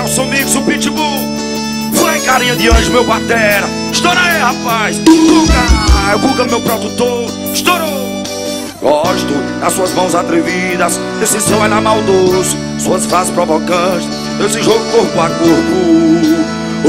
Nelson Mix, o Pitbull. Vai, carinha de anjo, meu batera. Estoura aí, rapaz. Guga, meu produtor. Estourou. Gosto das suas mãos atrevidas, desse seu olhar maldoso, suas frases provocantes, desse jogo corpo a corpo.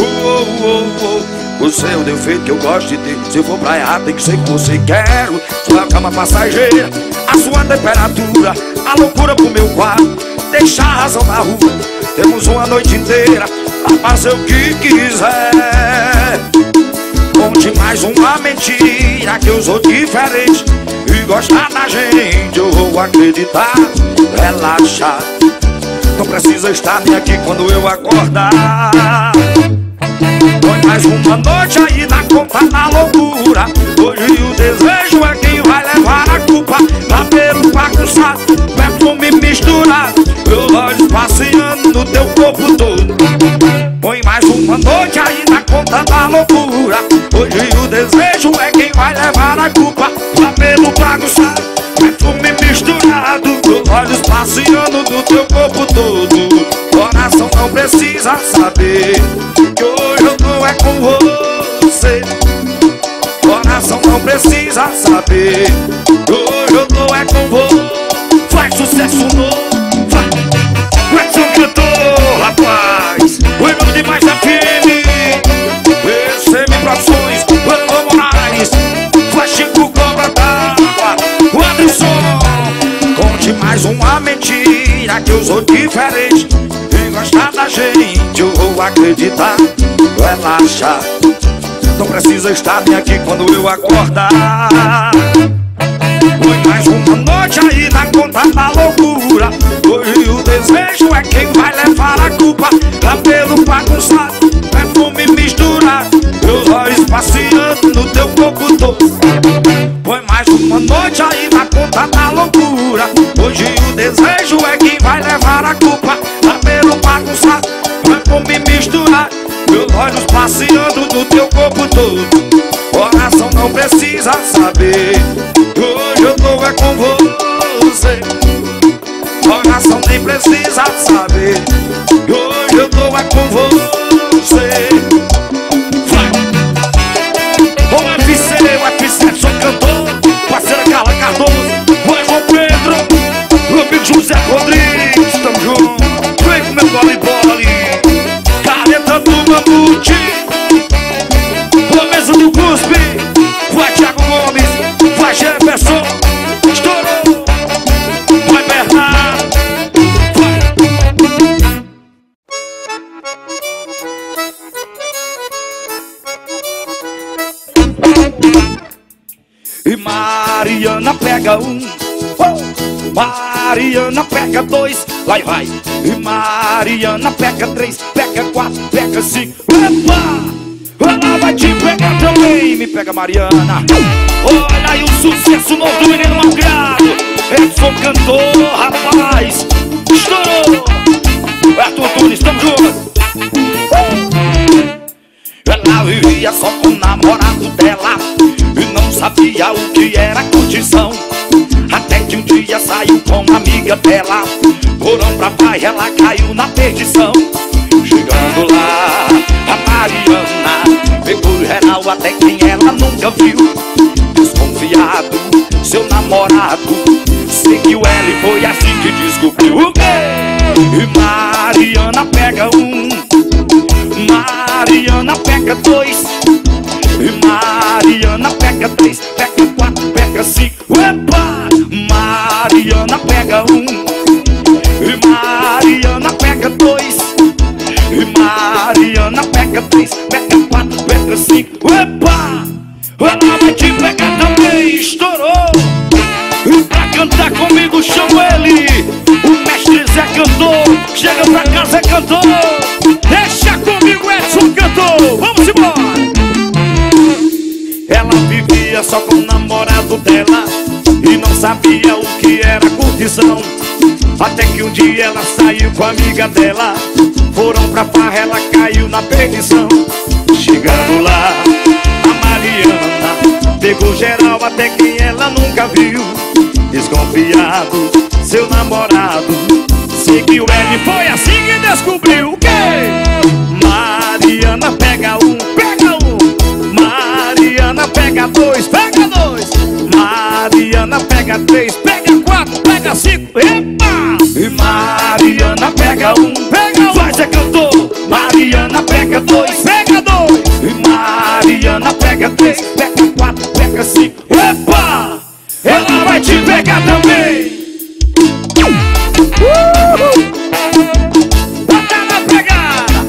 O seu defeito que eu gosto de ter, se for pra errar tem que ser que você quero. Sua cama passageira, a sua temperatura, a loucura pro meu quarto, deixar a razão na rua. Temos uma noite inteira pra fazer o que quiser. Conte mais uma mentira que eu sou diferente e gostar da gente, eu vou acreditar. Relaxa, não precisa estar nem aqui quando eu acordar. Põe mais uma noite aí na conta da loucura. Hoje o desejo é quem vai levar a culpa. Cabelo bagunçado, perfume misturado, meus olhos passeando no teu corpo todo. Põe mais uma noite aí na conta da loucura. Hoje o desejo é quem vai levar a culpa. Cabelo bagunçado, perfume misturado, meus olhos passeando no teu corpo todo. Coração não precisa saber que hoje eu não é com você. Coração não precisa saber que hoje eu não é com você. Faz sucesso novo, vai. Edson cantor, rapaz. O irmão de mais FM, ECM Produções, Bruno Moraes, Flash Chico, Cobra d'Água, o Anderson. Conte mais uma mentira que eu sou diferente e gostar da gente, eu vou acreditar. Relaxa, não precisa estar nem aqui quando eu acordar. Põe mais uma noite aí na conta da loucura. Hoje o desejo é quem vai levar a culpa. Cabelo bagunçado, perfume misturado, meus olhos passeando no teu corpo todo. Põe mais uma noite aí na conta da loucura. Hoje o desejo é quem vai levar a culpa. Cabelo bagunçado, perfume misturado, meus olhos passeando no teu corpo todo. Coração não precisa saber hoje eu tô é com você. Coração nem precisa saber hoje eu tô é com você. Vai! O UFC, sou cantor, parceira Carla Cardoso, vai João Pedro, meu amigo José Rodrigues, tamo junto. Vem com meu voleibol, careta do Mamute, a mesa do Cuspe, vai Thiago Gomes, vai Jefferson, estourou, vai Bernardo, vai. E Mariana pega um, Mariana pega dois, lá vai. E Mariana pega três, pega quatro, pega cinco. Epa! Ela vai te pegar também, me pega Mariana. Olha aí o sucesso novo do menino malcriado. Edson cantor, rapaz. Estourou. Arthur Tunes, tamo junto. Ela vivia só com o namorado dela e não sabia o que era curtição. Até que um dia saiu com uma amiga dela, foram pra praia, ela caiu na perdição. Chegando lá, a Mariana pegou geral até quem ela nunca viu. Desconfiado, seu namorado seguiu ela e foi assim que descobriu o quê? E Mariana pega um, Mariana pega dois, e Mariana pega três, pega quatro, pega cinco. Epa! Mariana pega um, e Mariana pega dois, e Mariana pega três, pega quatro, pega cinco. Epa! Ela vai te pegar também, estourou. E pra cantar comigo chamo ele, o mestre Zé Cantor. Chega pra cá, Zé Cantor. Deixa comigo, Edson Cantor. Vamos embora. Ela vivia só com o namorado dela e não sabia o que era curtição. Até que um dia ela saiu com a amiga dela, foram pra farra, ela caiu na perdição. Chegando lá, a Mariana pegou geral até quem ela nunca viu. Desconfiado, seu namorado seguiu ela e foi assim que descobriu o quê? pega dois, pega dois. Mariana pega três, pega quatro, pega cinco, epa! E Mariana pega um, pega um. Vai, Zé Cantor. Mariana pega dois, pega dois. E Mariana pega três, pega quatro, pega cinco, epa! Ela vai te pegar também. Bota na pegada.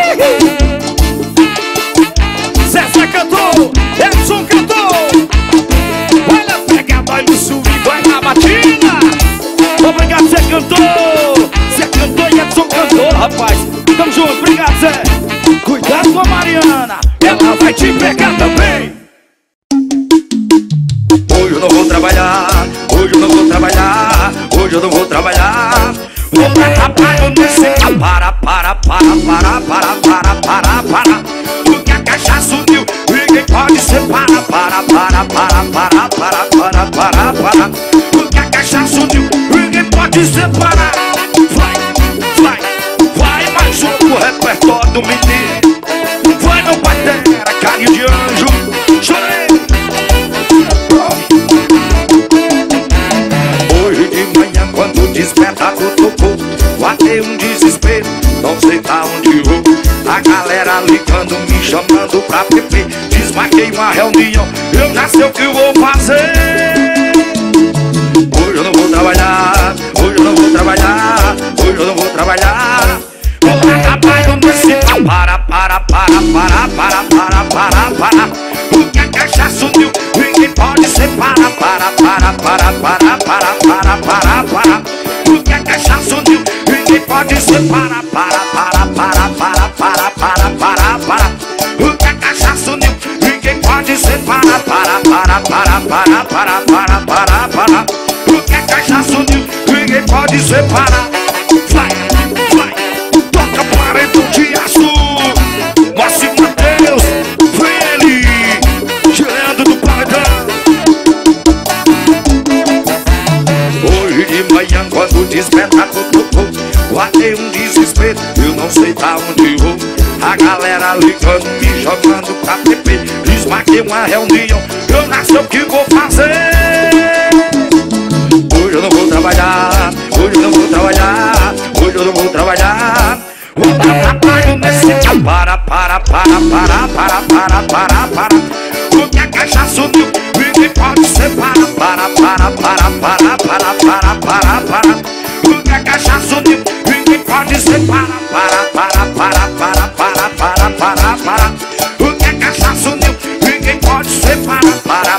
Zezé cantou, Edson cantou. Vai na pegada, vai no swing, vai na batida. Obrigado, Zé Cantor. Zé Cantor e Edson Cantor, rapaz. Tamo junto, obrigado, Zé. Cuidado com a Mariana, ela vai te pegar também. Hoje eu não vou trabalhar, hoje eu não vou trabalhar, hoje eu não vou trabalhar. Vou pra trabalho nesse para. Porque a cachaça uniu, ninguém pode separar. Para. Porque a cachaça uniu, ninguém pode separar. Vai mais um pro repertório do menino. Vai no batera, carinho de anjo. Chorei. Hoje de manhã quando o despertador tocou, batei um desespero, não sei pra onde vou. A galera ligando, me chamando pra beber. Desmarquei uma reunião, eu já sei o que eu vou fazer. Hoje eu não vou trabalhar, hoje eu não vou trabalhar, hoje eu não vou trabalhar. Vou pra trabalho nesse para. Porque a cachaça uniu, ninguém pode separar. Para. Porque a cachaça uniu, ninguém pode separar. Para. Porque a cachaça uniu, ninguém pode separar. Para. Porque a cachaça uniu, ninguém pode separar. Vai, toca paredão de aço. Mostre Mateus, vem ele, tirando do paredão. Hoje de manhã quando o despertador tocou, batei um desespero, eu não sei pra onde vou. A galera ligando, me chamando pra beber. Desmarquei uma reunião, eu não sei o que vou fazer. Hoje eu não vou trabalhar, hoje eu não vou trabalhar, hoje eu não vou trabalhar. Vou dar trabalho nesse para. Porque a cachaça uniu, ninguém pode separar. Para. Porque a cachaça uniu, ninguém pode separar. Para. Porque a cachaça uniu, ninguém pode separar. Para.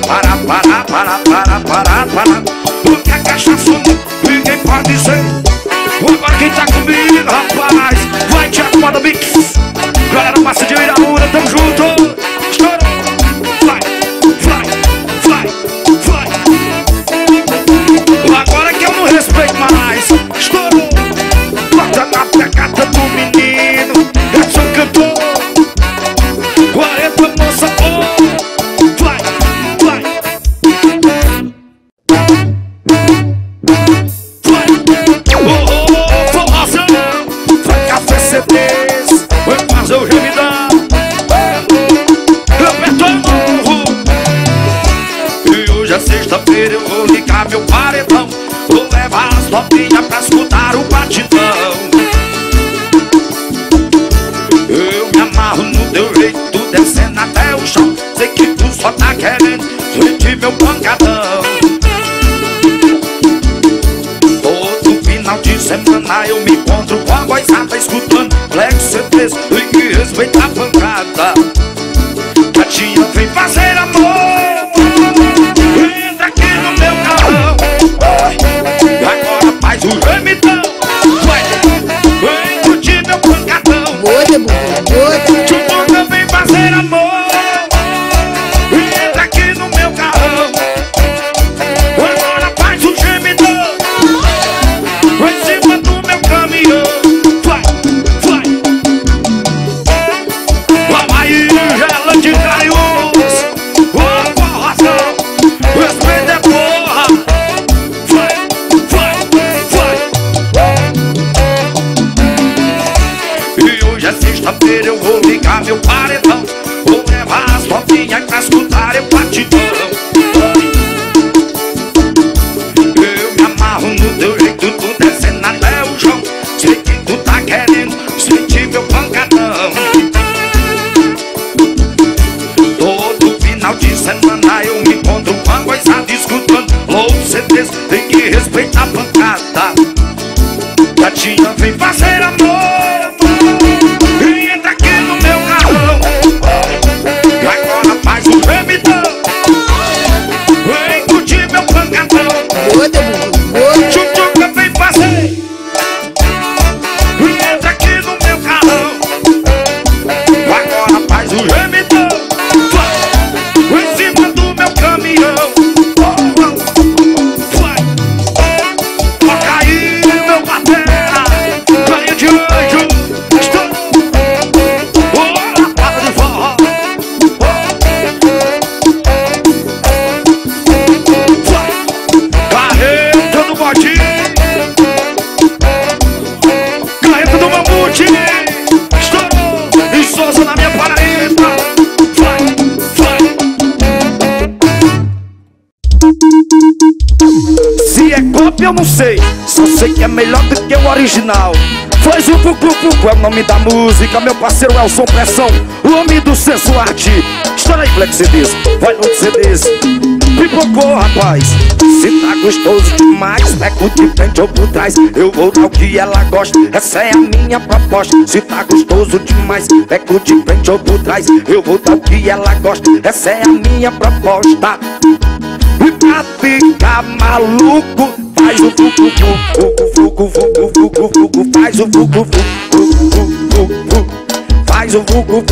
Porque a cachaça uniu, ninguém pode separar. Agora quem tá comigo, rapaz, vai te arrumar do mix. Galera, passa de Irahura, tamo junto. Estourou. Vai. Agora que eu não respeito mais. Estourou. Bota na pegada do menino. Edson cantou. 40 moça, vai. Forrozão. Vai café CDs. Vai fazer o gemidão. Repertório novo. E hoje é sexta-feira, eu vou ligar meu paredão. Vou levar as novinhas pra escutar o batidão. Eu me amarro no teu jeito, descendo até o chão. Sei que tu só tá querendo sentir meu pancadão. Todo final de semana eu me encontro com a boizada, escutando Black CDs, tem que respeitar a pancada. Gatinha, vem fazer amor, entra aqui no meu carrão. Agora faz o gemidão. Vem curtir meu pancadão. Chupuca, vem fazer amor, entra aqui no meu carrão. Agora faz o gemidão. Em cima do meu caminhão. Vai. do jeito tu descendo até o chão. Sei que tu tá querendo sentir meu pancadão. Todo final de semana eu me encontro com a coisada escutando loucos CDs. Tem que respeitar a pancada. Gatinha, vem fazer amor e entra aqui no meu carrão. E agora faz um gemidão. Vem curtir meu pancadão. Tchutchuca, vem fazer e entra aqui no meu carrão. E agora faz um gemidão. Em cima do meu caminhão. Toca aí, meu batera. Ganha de anjo. Olha a pata de forró. Carreta do bodinho. Carreta do mamute. Estourou. E Souza na minha Paraíba. Se é cópia eu não sei, só sei que é melhor do que o original. Faz o Vucu é o nome da música. Meu parceiro Elson Pressão, o homem do senso arte. Estoura aí, Black CDs, vai no CDs. Pipocou, rapaz. Se tá gostoso demais, pego de frente ou por trás. Eu vou dar o que ela gosta, essa é a minha proposta. Se tá gostoso demais, pego de frente ou por trás. Eu vou dar o que ela gosta, essa é a minha proposta. E pra ficar maluco, faz o Vucu, faz o Vucu, faz o Vucu,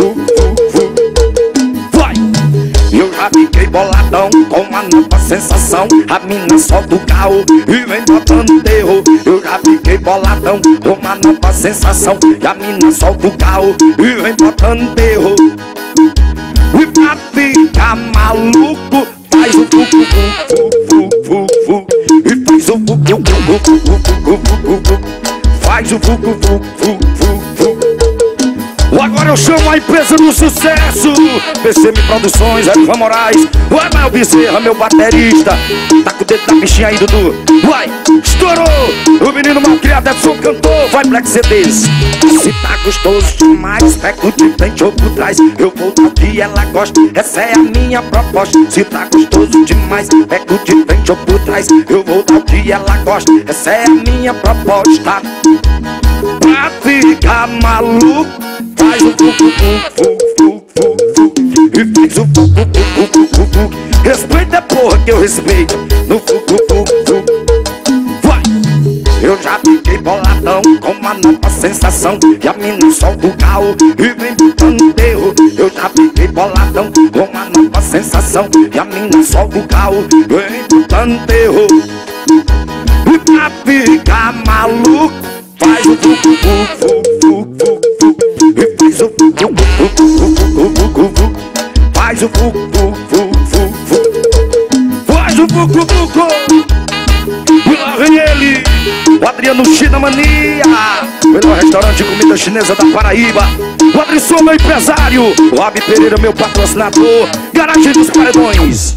vai! Eu já fiquei boladão com uma nova sensação. A mina solta o carro e vem botando terror. Eu já fiquei boladão com uma nova sensação. E a mina solta o carro e vem botando terror. E pra ficar maluco, faz o Vucu, e faz o Vucu, faz o Vucu. Agora eu chamo a empresa do sucesso, PCM Produções, Edvan Moraes. Vai, Mael Bezerra, meu baterista. Tá com o dedo da bichinha aí, Dudu. Vai, estourou. O menino malcriado Edson cantou. Vai, Black CDs. Se tá gostoso demais, pego de frente ou por trás. Eu vou dar o que ela gosta, essa é a minha proposta. Se tá gostoso demais, pego de frente ou por trás. Eu vou dar o que ela gosta, essa é a minha proposta. Pra ficar maluco, faz o Vucu, e faz o Vucu. Respeita, porra, que eu respeito no Vucu. Vai! Eu já fiquei boladão com uma nova sensação. E a mina solta o carro e vem botando terror. Eu já fiquei boladão com uma nova sensação. E a mina solta o carro e vem botando terror. E pra ficar maluco, faz o Vucu, e faz o Vucu, faz o Vucu, faz o Vucu. E lá vem ele, o Adriano China Mania, melhor restaurante de comida chinesa da Paraíba. O Adrisson, meu empresário. O Abi Pereira, meu patrocinador. Garagem dos Paredões.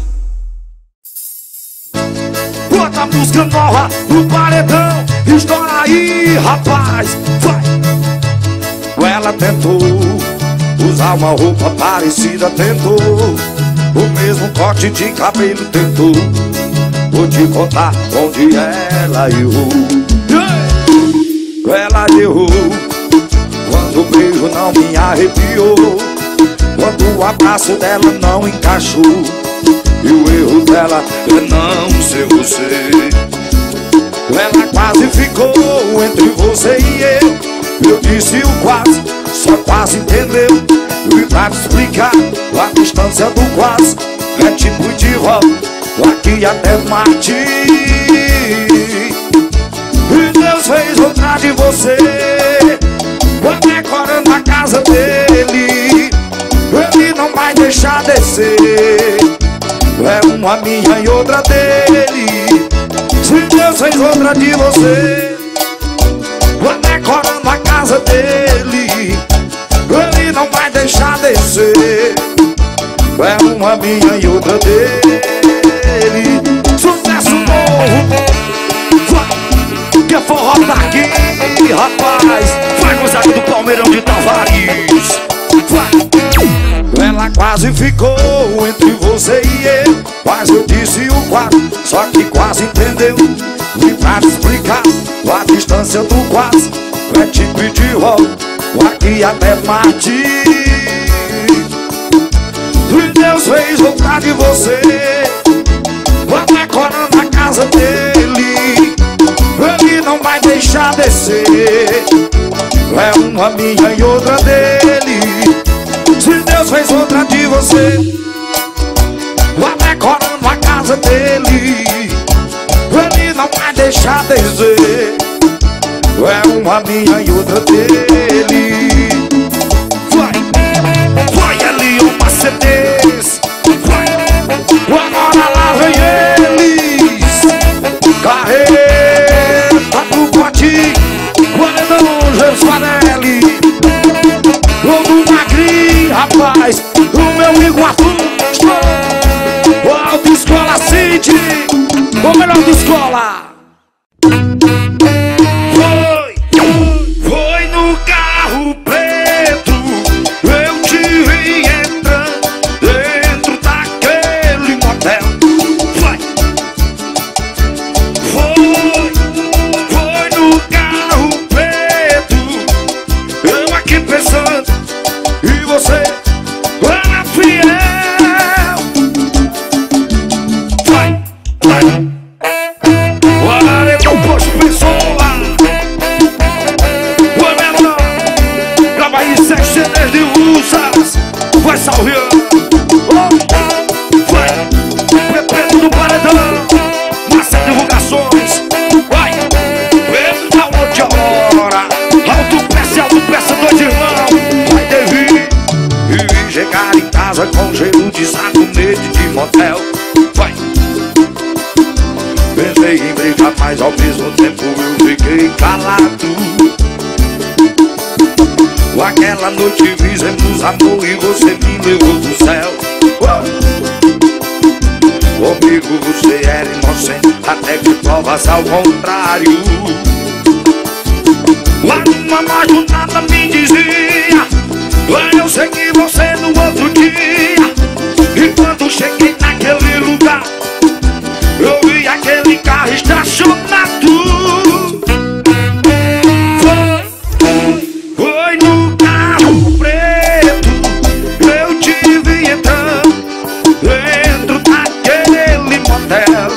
Bota a música nova no paredão. Estoura aí, rapaz, vai! Ela tentou usar uma roupa parecida, tentou o mesmo corte de cabelo, tentou. Vou te contar onde ela errou. Ela errou quando o beijo não me arrepiou, quando o abraço dela não encaixou. E o erro dela é não ser você. Ela quase ficou entre você e eu. Eu disse o quase, só quase entendeu. E pra te explicar, a distância do quase é tipo de volta, aqui até Marte. E Deus fez outra de você, decorando a casa dele. Ele não vai deixar descer. É uma minha e outra dele. Se Deus fez outra de você, decorando a casa dele, ele não vai deixar descer. É uma minha e outra dele. Sucesso novo. quase ficou entre você e eu, mas eu disse o quase, só que quase entendeu. E pra te explicar, a distância do quase vai te pedir volta, aqui até Marte. E Deus fez voltar de você, vai decorando a casa dele, ele não vai deixar descer. É uma minha e outra dele. Se Deus fez outra de você, vai decorando a casa dele, ele não vai deixar descer. É uma minha e outra dele. Vai ali uma CDs, agora lá vem eles. Carreta do pote, Guaredão, Jans Farelli, Lobo Magrinho, rapaz, o meu Iguatu. O Autoescola City, o melhor da escola. Foi no carro preto, eu te vi entrando dentro daquele motel. Foi no carro preto, eu aqui pensando, e você era fiel. Agora eu posto pessoa, grava aí 6 CDs de Usas, vai salveando. Vai, Pedro do Paredão, massa divulgações. Vai, Pedro da Monte Aurora, autopeça, dois irmãos. Vai, Devi, e chegar em casa com cheiro de sabonete de motel. Vai, pensei em brigar, mas ao mesmo tempo eu fiquei calado. Aquela noite fizemos amor e você me levou do céu. Comigo você era inocente, até que provas ao contrário. Lá numa madrugada me dizia, eu segui você no outro dia. E quando cheguei naquele lugar, eu vi aquele carro estacionado. Foi no carro preto, eu te vi entrando dentro daquele motel.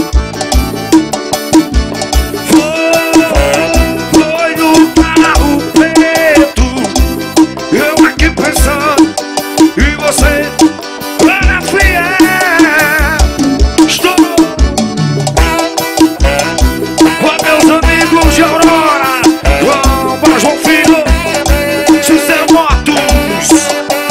Foi no carro preto, eu aqui pensando, e você era fiel. Estou com meus amigos de Aurora, para João Filho, José Motos.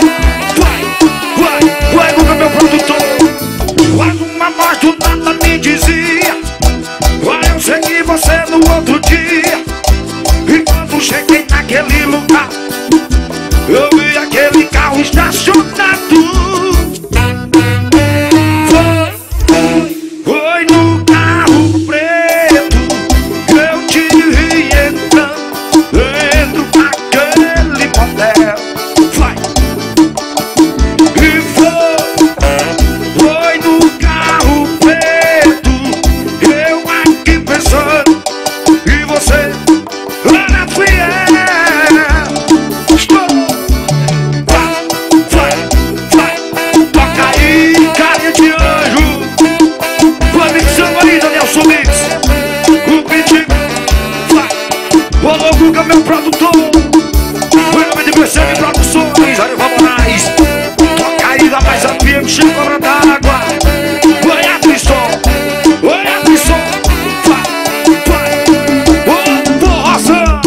Vai, Luca, meu produtor. Uma voz do nada me dizia, eu segui você no outro dia. E quando cheguei naquele lugar, eu vi aquele carro estacionado. Foi no carro preto, eu te vi entrando dentro daquele motel. Vai, e foi no carro preto, eu aqui pensando, e você era fiel. Estou. Vai, toca aí, carinha de anjo. Vai mixando aí, Danielson Mix. O beat, vai. O Guga, meu produtor. O nome de BCM Produções, Arival Moraes. Toca aí, rapaz, a pia que chega cobra d'água. Vai, atenção, vai. Ô, porra,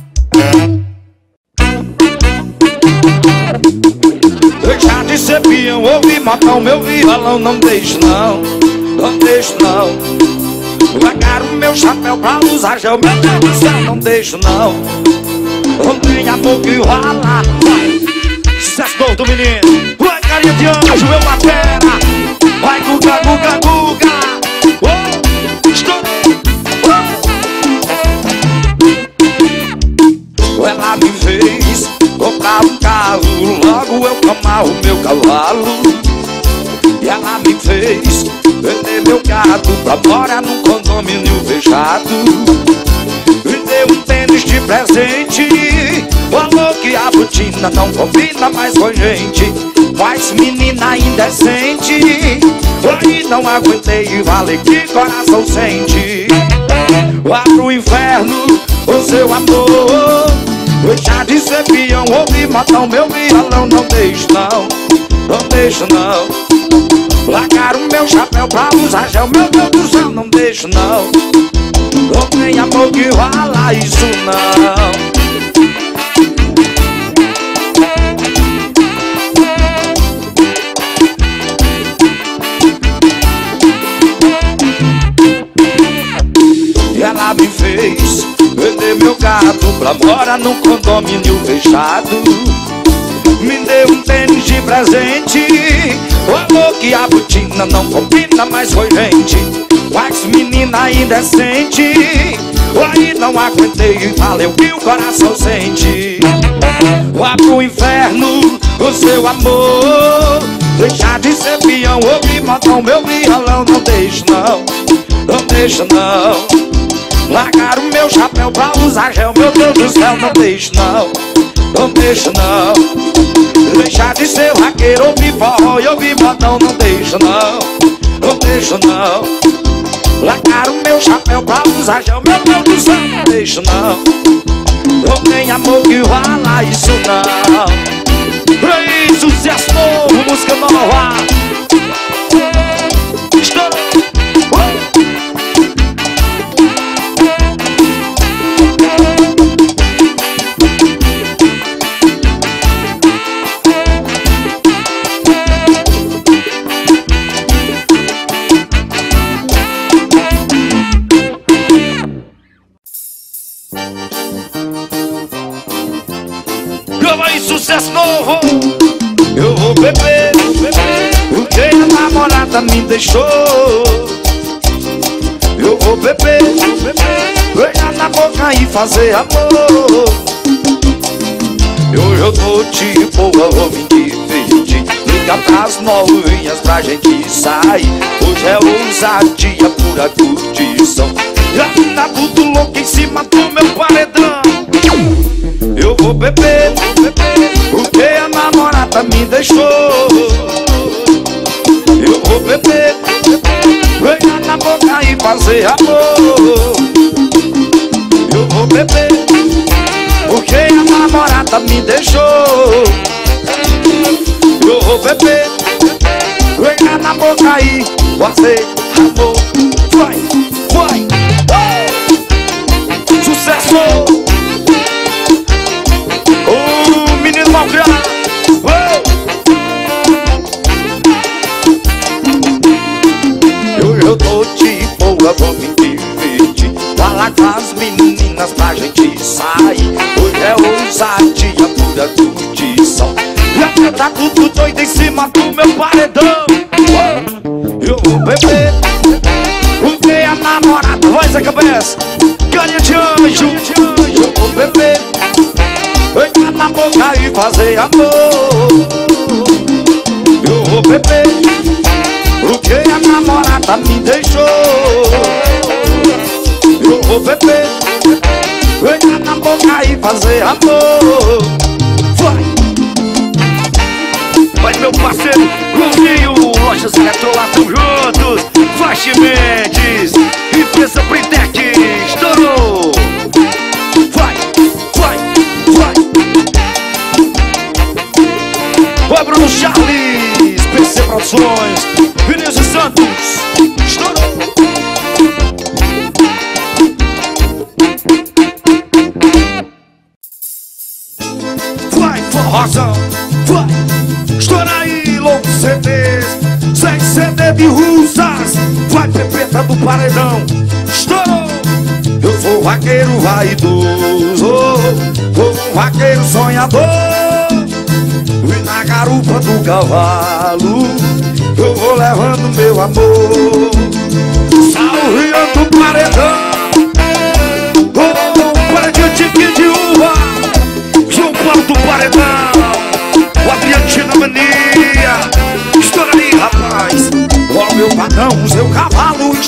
deixa de ser peão, ouvi matar o meu violão. Não deixe não, não deixe não. Largar o meu chapéu pra usar gel, meu Deus do céu, não deixe não. Não tem amor que rola. Sucesso novo do menino. Vai, carinha de anjo, meu batera. Vai, Guga. Estou. Ela me fez comprar um carro, logo eu amarro meu cavalo. gato pra morar num condomínio fechado. Me deu um tênis de presente, falou que a botina não combina mais com gente. Mas menina indecente, aí não aguentei e falei que coração sente. Vá pro inferno, o seu amor. Deixa de ser peão, ouvir matar o meu violão. Não deixe não, não deixe não. Largar o meu chapéu pra usar gel, meu Deus do céu, não deixe não. Não tem amor que rola isso não. Ela me fez vender meu gato pra morar num condomínio fechado. Me deu um tênis de presente, falou que a botina não combina mais com gente. Mas menina indecente, aí não aguentei e falei o que o coração sente. Vá pro inferno, o seu amor. Deixar de ser peão, ouvir matar o meu violão. Não deixe não, não deixe não. Largar o meu chapéu pra usar gel, meu Deus do céu, não deixe não, não deixe não. Deixar de ser raqueiro, ouvir forró e ouvir modão, não deixe não, não deixe não. Largar o meu chapéu pra usar gel, meu Deus do céu, não deixe não. Não tem amor que rola isso não. Por aí, sucesso novo, música nova. Estourou. Sucesso novo. Eu vou beber, porque a namorada me deixou. Eu vou beber, beijar na boca e fazer amor. Hoje eu tô de boa, vou me divertir. Liga pras novinhas pra gente sair. Hoje é ousadia, pura curtição. Já tá tudo louco em cima do meu paredão. Eu vou beber, porque a namorada me deixou. Eu vou beber, beijar na boca e fazer amor. Eu vou beber, porque a namorada me deixou. Eu vou beber, beijar na boca e fazer amor. Vai, vai, sucesso! Eu tô de boa, vou me divertir. Falar com as meninas pra gente sair. Hoje é ousadia, pura curtição. Já tá tudo doido em cima do meu paredão. Eu vou beber, porque a namorada, voz a cabeça, carinha de anjo. Eu vou beber, beijar na boca e fazer amor. Eu vou beber, porque a namorada me deixou. Eu vou beber, beijar na boca e fazer amor. Vai! Mas meu parceiro, Luzinho, Lojas Eletrolar, tão juntos. Faixa Mendes, empresa Britec, estourou. Vai, vai, vai. Vai Bruno Charles, PC Produções, Vinícius Santos, estourou. Vai, forrozão, vai. Estoura aí, louco CDs, 6 CD de russas. Vai, Pepeta do Paredão, estourou. Eu sou vaqueiro vaidoso, sou um vaqueiro sonhador. E na garupa do cavalo eu vou levando meu amor. Salve do Paredão, oh, paredinho de de uva. João Paulo do Paredão, o Adriano Mania. Estoura aí, rapaz. Ó meu padrão, seu cavalo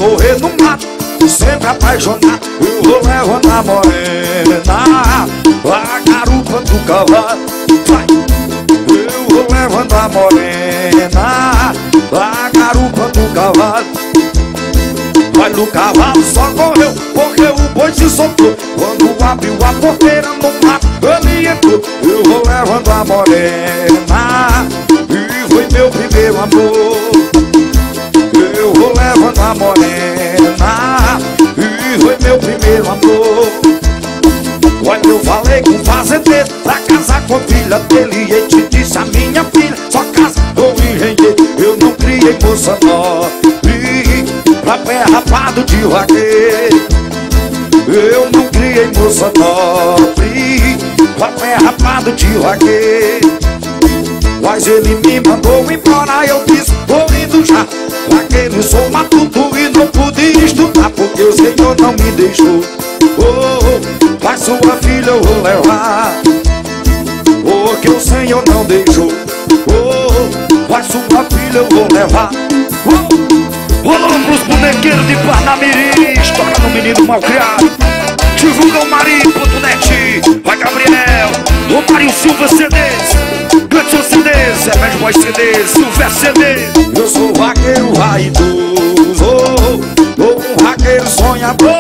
correr no mato, sempre apaixonado. Eu vou levando a morena, a garupa do cavalo. Vai. Eu vou levando a morena, a garupa do cavalo. Olha, o cavalo só correu porque o boi se soltou. Quando abriu a porteira no mato, ele entrou. Eu vou levando a morena, e foi meu primeiro amor. Eu vou levando a morena, e foi meu primeiro amor. Olha, eu falei com o fazendeiro pra casar com a filha dele, e ele te disse: a minha filha só casa com engenheiro. Eu não criei moça nobre pra pé rapado de vaqueiro. Eu não criei moça nobre pra pé rapado de vaqueiro. Mas ele me mandou embora, eu disse: vou indo já. Vaqueiro, sou matuto e não pude estudar, porque o Senhor não me deixou. Oh, mas sua filha eu vou levar, porque o Senhor não deixou. Oh, mas sua filha eu vou levar. Rolou pros bonequeiros de Parnamirim, estoura no menino malcriado. Divulga o Mari.net. Vai Gabriel, o Mário Silva CDs, Gleison CDs, é Bad Boy CDs, Silver CDs. Eu sou vaqueiro raidoso, um vaqueiro sonhador,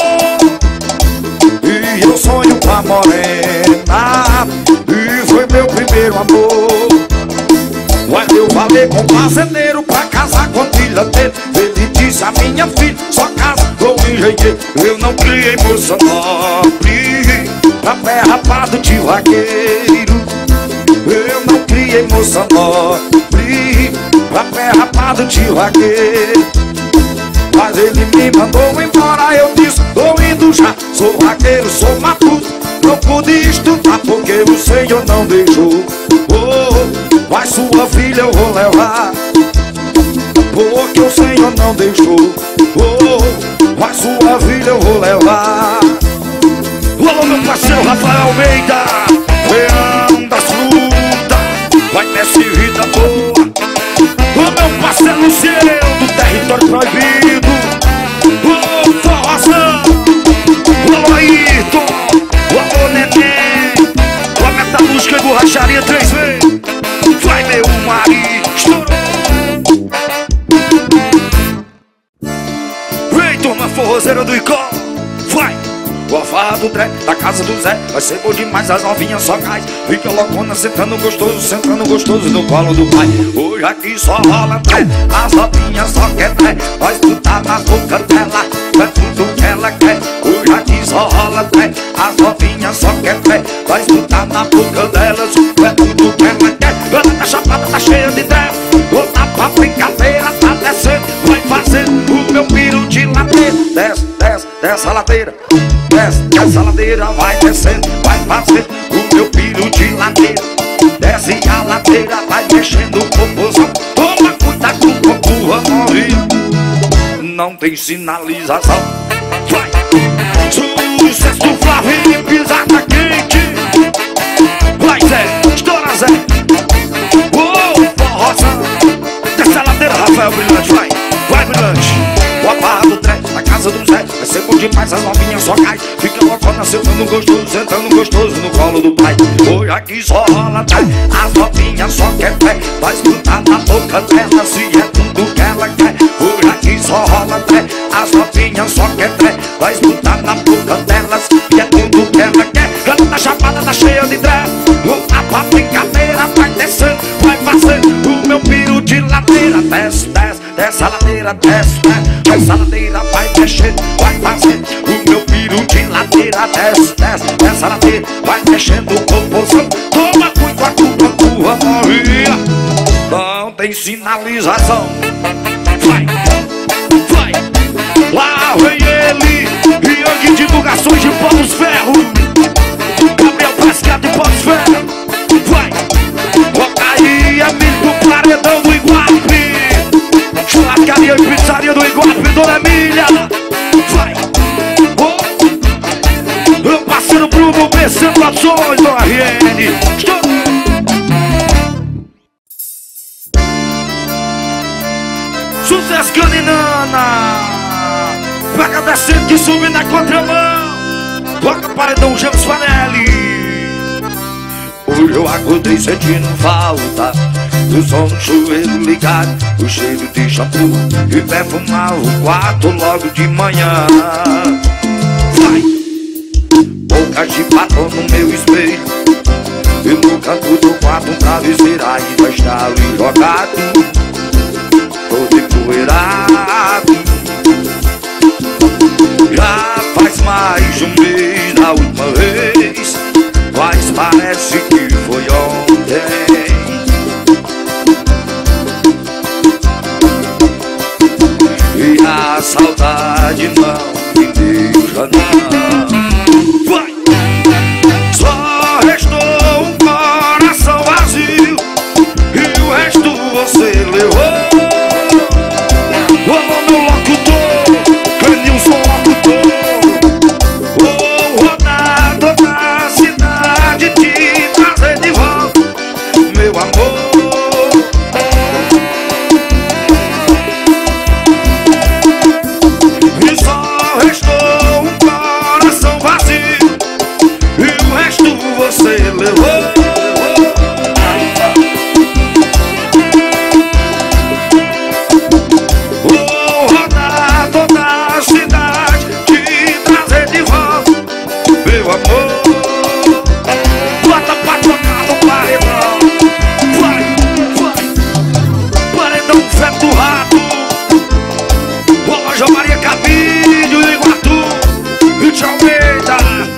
e eu sonho com a morena, e foi meu primeiro amor. Quando eu falei com o fazendeiro pra casar com a filha dele, ele disse: a minha filha só casa com engenheiro. Eu não criei moça nobre pra pé rapado de vaqueiro. Eu não criei moça nobre pra pé rapado de vaqueiro. Mas ele me mandou embora, eu disse: tô indo já. Sou vaqueiro, sou matuto, não pude estudar, porque o Senhor não deixou. Oh, mas sua filha eu vou levar, porque o Senhor não deixou. Oh, mas sua filha eu vou levar. Alô, meu parceiro Rafael Almeida, Leão das Frutas, vai nessa vida boa. O meu parceiro Luciano, do Território Proibido. Ô, Forrozão, alô, Ayrton, alô, Neném, a metalúrgica e borracharia 3V. Vai, meu marido, estourou. Vem, turma forrozeira do Icó, vai. O farra do Dré, da casa do Zé, vai ser bom demais, as novinhas só cai. Fica loucona sentando gostoso no colo do pai. Hoje aqui só rola Dré, as novinhas só quer Dré. Nós botar na boca dela, é tudo que ela quer. Hoje aqui só rola Dré, as novinhas só quer Dré. Nós botar na boca delas, é tudo que ela quer. Ela tá chapada, tá cheia de Dré, outra pra brincadeira tá descendo. Vai fazer o meu piru de ladeira. Desce, desce, desce a ladeira. Desce a ladeira, vai descendo, vai fazer o meu piru de ladeira. Desce a ladeira, vai mexendo o popozão. Toma cuidado com o coco, vamos rir. Não tem sinalização. Vai! Sucesso do Flavinho, pisada quente. Vai, Zé, estoura, Zé. Ô, forroção. Desce a ladeira, Rafael Brilhante, vai. Vai, Brilhante. O farra do Dré, na casa do Zé, vai ser bom demais, as novinhas só cai. Fica loucona sentando gostoso no colo do pai. Hoje aqui só rola Dré, as novinhas só quer pé. Vai escutar na boca dela, se é tudo que ela quer. Hoje aqui só rola Dré, as novinhas só quer Dré. Vai escutar na boca delas, se é tudo que ela quer. Ela tá chapada, tá cheia de Dré, a pra brincadeira vai descendo, vai fazendo o meu piru de ladeira. Desce, desce, desce a ladeira, desce, desce. Essa ladeira vai mexendo, vai fazendo o meu piru de ladeira. Desce, desce, desce a ladeira, vai mexendo o popozão. Toma cuidado com a tua morria, não tem sinalização. vai, vai. Lá vem ele, Yang Divulgações de Povos Ferro, Gabriel Pescado de Povos Ferro. Vai, Rocaria, milho do paredão do Iguape, churrascaria e pizzaria do Iguape, Dona Emília. Vai, meu parceiro Bruno BC Produções do RN. Sucesso Caninana. adolescente que sube na contramão. Toca paredão, James Fanelli. Hoje eu acordei sentindo falta do som do chuveiro ligado, o cheiro de shampoo e perfumar o quarto logo de manhã. Vai! Bocas de batom no meu espelho e no canto do quarto um travesseiro ainda está ali jogado, todo empoeirado. Já faz mais de um mês da última vez, mas parece que foi ontem. E a saudade não me deixa não. Vai! Só restou um coração vazio e o resto você levou. Ô meu locutor, Clenilson locutor, vou rodar toda a cidade, te trazer de volta, meu amor. E só restou um coração vazio e o resto você levou. Vou rodar toda a cidade, te trazer de volta, meu amor. Bota pra tocar no paredão. Vai, vai. Paredão feto rato. Roja Maria Cabilho e Guardu e Tchau Almeida.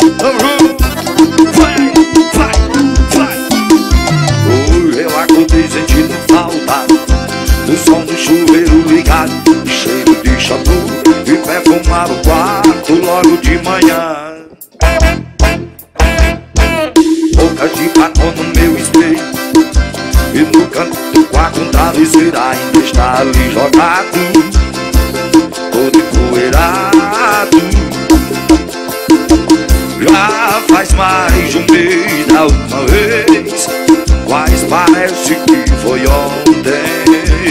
Vai, vai, vai. Hoje eu acordei sentindo falta do som do chuveiro ligado, cheiro de shampoo e perfumar o quarto logo de manhã. Bocas de batom no meu espelho e no canto do quarto um travesseiro ainda está ali jogado, todo empoeirado. Já faz mais de um mês da última vez, mas parece que foi ontem.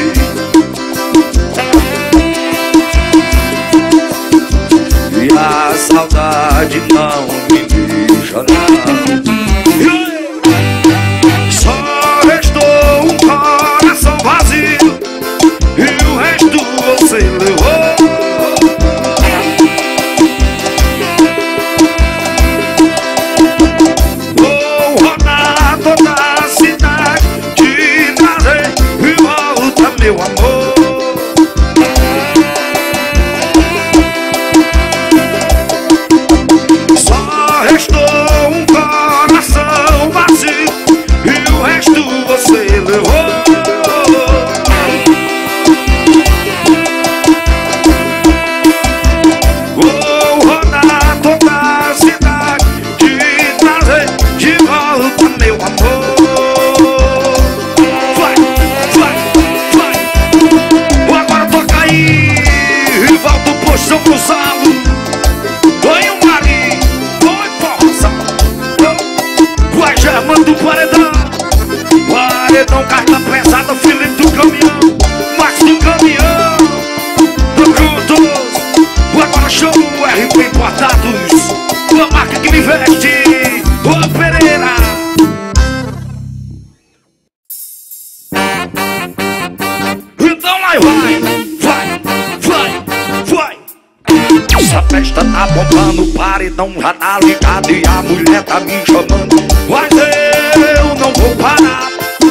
E a saudade não me deixa não. Só restou um coração vazio e o resto você levou. Vou rodar toda a cidade, te trazer de volta, meu amor. Só restou um coração vazio e o resto você levou. Vou rodar toda a cidade, te trazer de volta, meu amor. Vai, vai, vai. Agora toca aí, rival do Poção Cruzado. Oi, o Mari, oi, força. Vai, Germano do Paredão. Paredão, carta pesada, Felipe do Caminhão, Max do Caminhão. Tamo juntos. Agora show RP Importados, uma marca que me veste. Ô Pereira. Então lá vai, vai, vai, vai. Essa festa tá bombando, o paredão já tá ligado e a mulher tá me chamando, Mas eu não vou parar,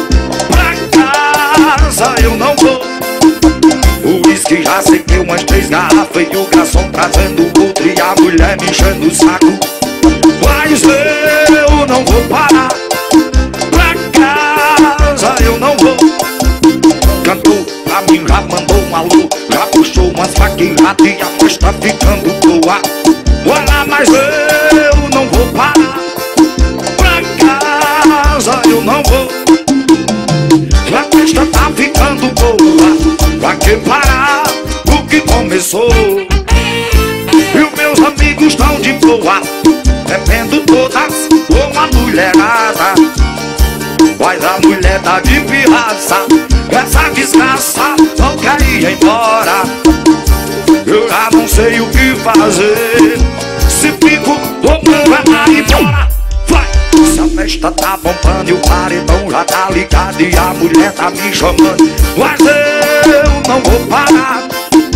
pra casa eu não vou. o uísque já secou umas 3 garrafas e o garçom trazendo outro e a mulher me enchendo o saco. Mas eu não vou parar, pra casa eu não vou. Cantou pra mim, já mandou um alô, já puxou umas vaqueiradas e a festa ficando boa. Olha, mas eu não vou parar, pra casa eu não vou. A festa tá ficando boa, pra que parar o que começou? E os meus amigos estão de boa, bebendo todas com a mulherada. Mas a mulher tá de pirraça, essa desgraça não quer ir embora. eu já não sei o que fazer. Se fico ou mando ela embora, vai. Se a festa tá bombando e o paredão já tá ligado e a mulher tá me chamando, mas eu não vou parar.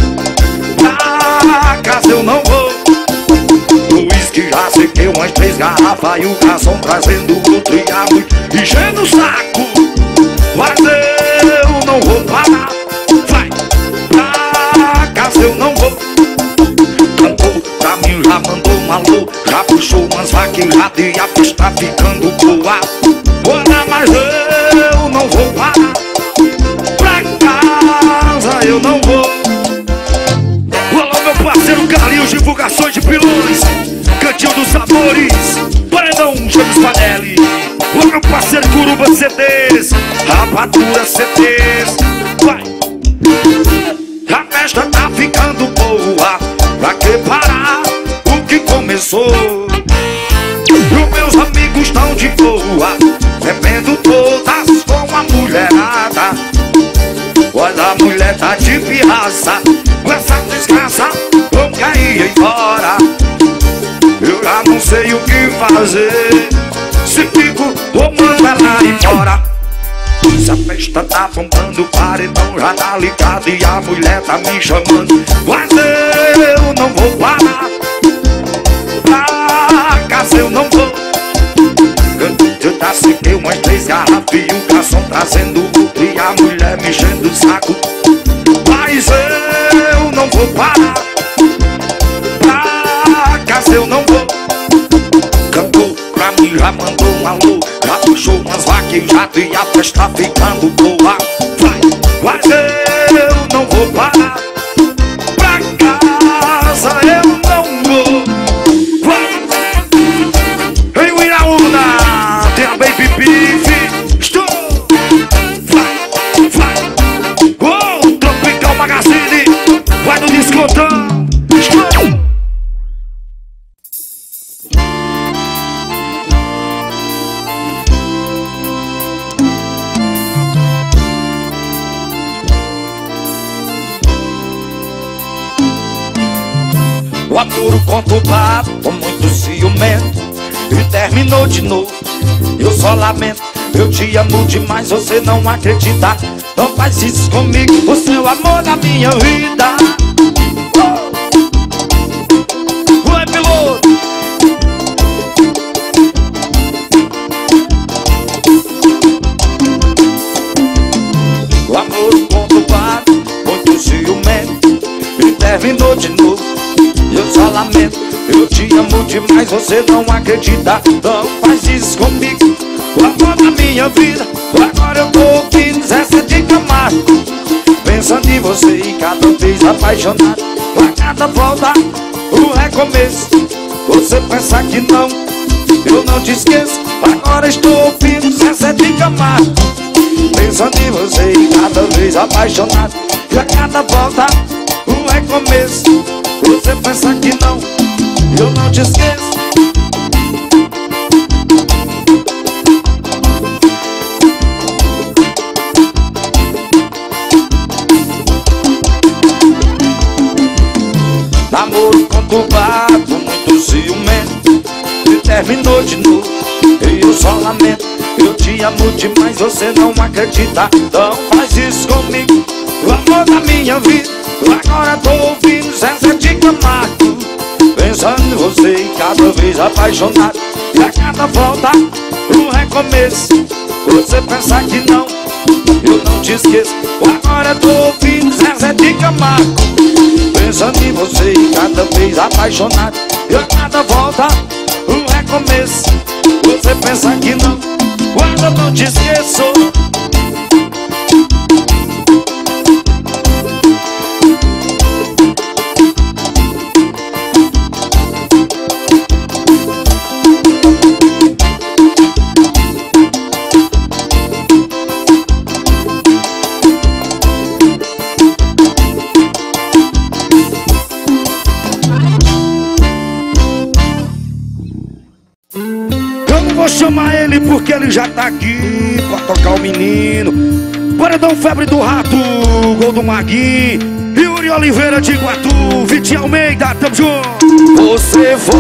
Pra casa eu não vou. O uísque já sequei umas 3 garrafas e o garçom trazendo outro e a mulher enchendo o saco, mas eu não vou parar. Vai. Pra casa eu não vou. Cantou pra mim, já mandou um alô, já puxou umas vaquejadas e a festa tá ficando boa. Olha, mas eu não vou parar. Pra casa eu não vou. Olá, meu parceiro Carlinhos, divulgações de pilões, Cantinho dos Sabores, Paredão James Panelli. Olá, meu parceiro Curuba CDs, Rapadura CDs. Vai. A festa tá ficando boa, pra que parar o que começou? Os meus amigos tão de boa, bebendo todas com a mulherada. Olha, a mulher tá de pirraça, com essa desgraça vão cair embora. Eu já não sei o que fazer. Se fico ou mando ela embora. Se a festa tá bombando, o paredão já tá ligado e a mulher tá me chamando, mas eu não vou parar. Pra casa eu não vou. Eu já sequei umas 3 garrafas e o garçom trazendo outro e a mulher me enchendo o saco, mas eu não vou parar. Pra casa eu não vou. Cantou pra mim, já mandou um alô, já puxou umas vaquejadas e a festa tá ficando boa. Vai, mas eu não vou parar. Pra casa eu não vou. Vai. Em Uiraúna tem a Baby Beef. Estou. Vai, vai. Oh, Tropical Magazine, vai no descontão. Estou. O amor conturbado, com muito ciumento, e terminou de novo. Eu só lamento, eu te amo demais, você não acredita. Não faz isso comigo, você é o amor da minha vida. Oi, piloto. O amor conturbado, muito ciumento, e terminou de novo. Eu só lamento, eu te amo demais, você não acredita. Não faz isso comigo, o amor da minha vida. Agora eu tô ouvindo Zezé de Camargo, pensando em você e cada vez apaixonado. A cada volta, o recomeço, você pensa que não, eu não te esqueço. Agora estou ouvindo Zezé de Camargo, pensando em você e cada vez apaixonado. E a cada volta, o recomeço, você pensa que não, eu não te esqueço. Namoro conturbado, muito ciumento, e terminou de novo. E eu só lamento, eu te amo demais, você não acredita. Não faz isso comigo, o amor da minha vida. Agora tô ouvindo Zezé de Camargo, pensando em você e cada vez apaixonado. E a cada volta, um recomeço, você pensa que não, eu não te esqueço. Agora tô ouvindo Zezé de Camargo, pensando em você e cada vez apaixonado. E a cada volta, um recomeço, você pensa que não, quando eu não te esqueço. Vou chamar ele porque ele já tá aqui pra tocar o menino. Paredão Febre do Rato, gol do Magui. Yuri Oliveira de Iguatu, Vitinho Almeida, tamo junto. Você foi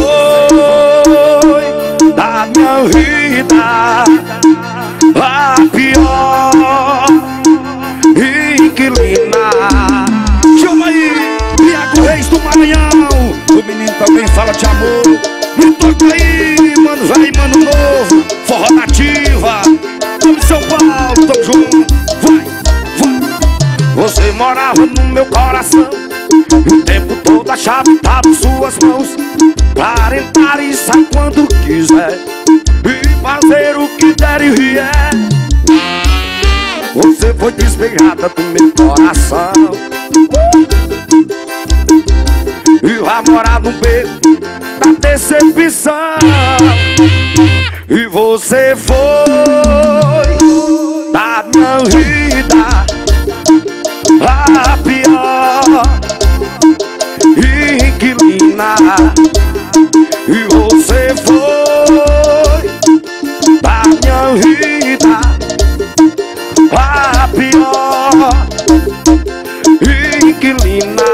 da minha vida a pior inquilina. Chama aí, Iago Reis do Maranhão. O menino também fala de amor. Me toca aí, mano velho, mano novo. Forró nativa, tamo em São Paulo, tamo junto. Vai, vai. Você morava no meu coração e o tempo todo a chave tava em suas mãos para entrar e sair quando quiser e fazer o que der e vier. Você foi despejada do meu coração e vai morar no beco da decepção. E você foi da minha vida a pior inquilina. E você foi da minha vida a pior inquilina.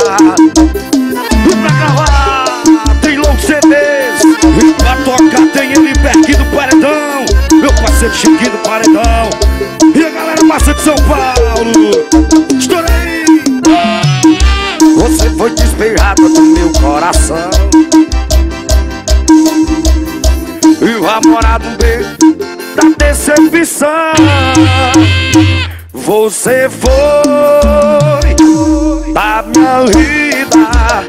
E pra gravar tem long CDs, e pra tocar tem ele Berk do Paredão, meu parceiro Chiquinho do Paredão. E a galera massa de São Paulo, estourei. Você foi despejada do meu coração e vai morar no beco da decepção. Você foi da minha vida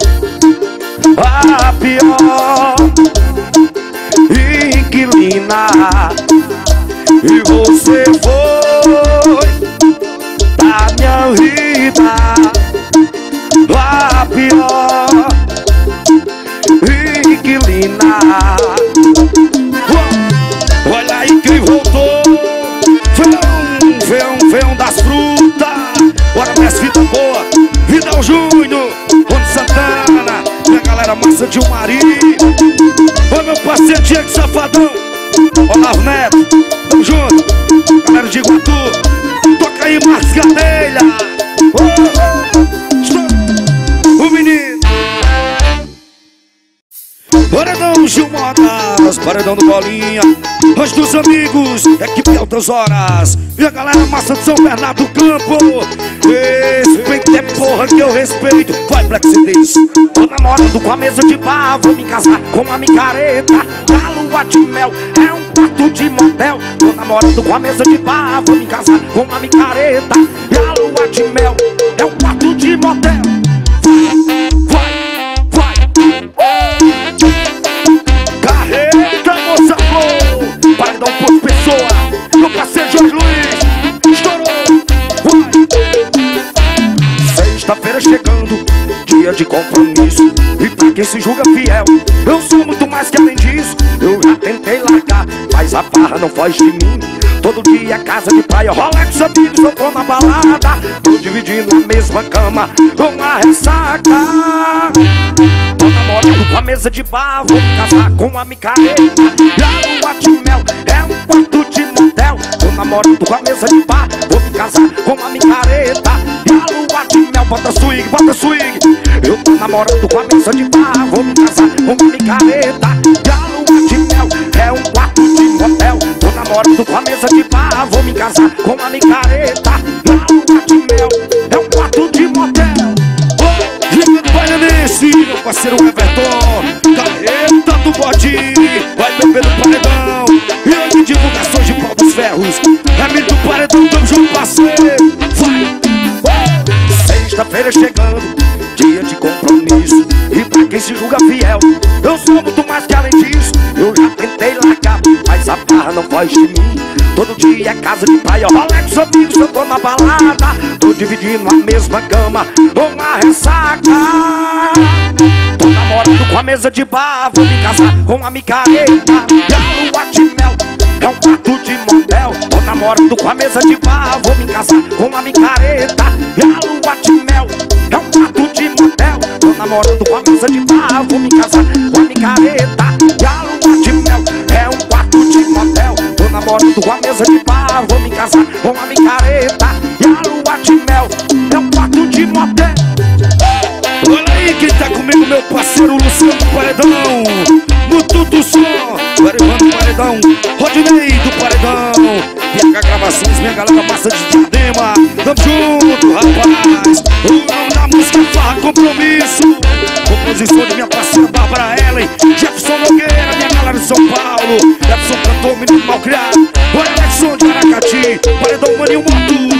a pior inquilina. E você foi da minha vida a pior inquilina. Olha aí quem voltou, Feão das frutas. Bora nessa vida boa, Vidal Júnior, Rony Santana, minha galera massa de Umari. Ô meu parceiro Diego Safadão, Olavo Neto, tamo junto. Galera de Iguatu, toca aí Marcos Gadelha. O menino Paredão Gil Modas, Paredão do Bolinha, Rancho dos Amigos, equipe Altas Horas. E a galera massa de São Bernardo do Campo. Respeito é porra que eu respeito. Vai, Black CDs. Tô namorando com a mesa de bar, vou me casar com a micareta. A lua de mel é um quarto de motel. Tô namorando com a mesa de bar, vou me casar com a micareta. E a lua de mel é um quarto de motel. Carreta, moça flor, Paredão por pessoa, meu parceiro Jorge Luiz, estourou. Sexta-feira chegando, dia de compromisso. E pra quem se julga fiel, eu sou muito mais que além disso. Eu já tentei largar, mas a barra não foge de mim. Todo dia casa de praia, rola com os amigos, eu tô na balada. Tô dividindo a mesma cama com a ressaca. Tô namorando com a mesa de bar, vou me casar com a micareta. E a lua de mel é um quarto de motel. Tô namorando com a mesa de bar, vou me casar com a micareta. E a lua de mel, bota swing, bota swing. Eu tô namorando com a mesa de bar, vou me casar com a micareta. E a lua de mel é um quarto de motel. Tô namorando com a mesa de bar, vou me casar com a micareta. E a lua de mel é um quarto de motel. Baianense, meu parceiro Everton, Carreta do Bode, vai beber do Paredão. E eu de divulgações de pau dos ferros, amigo do Paredão, tamo junto, parceiro. Vai! Sexta-feira chegando, dia de compromisso. E pra quem se julga fiel, eu sou muito mais que além disso. Eu já tentei largar, mas a barra não foge de mim. Todo dia é casa de praia, rola com os amigos, eu tô na balada. Tô dividindo a mesma cama com a ressaca. Tô namorando com a mesa de bar, vou me casar com a micareta. E a lua de mel é um quarto de motel. Tô namorando com a mesa de bar, vou me casar com a micareta. E a lua de mel é um quarto de motel. Tô namorando com a mesa de bar, vou me casar com a micareta. E a lua de mel é um quarto de motel. Tô namorando com a mesa de bar, vou me casar com a micareta. E a lua de mel é um quarto de motel. parceiro Luciano do Paredão, Mututo Som, Guaribano do Paredão, Rodinei do Paredão, PH Gravações, minha galera massa de Diadema. Tamo junto, rapaz. O nome da música é Farra Compromisso, composição de minha parceira Bárbara Ellen, Jefferson Nogueira, minha galera de São Paulo, Jefferson cantor, menino malcriado, Bora Edson de Aracati, Paredão Maninho Moto.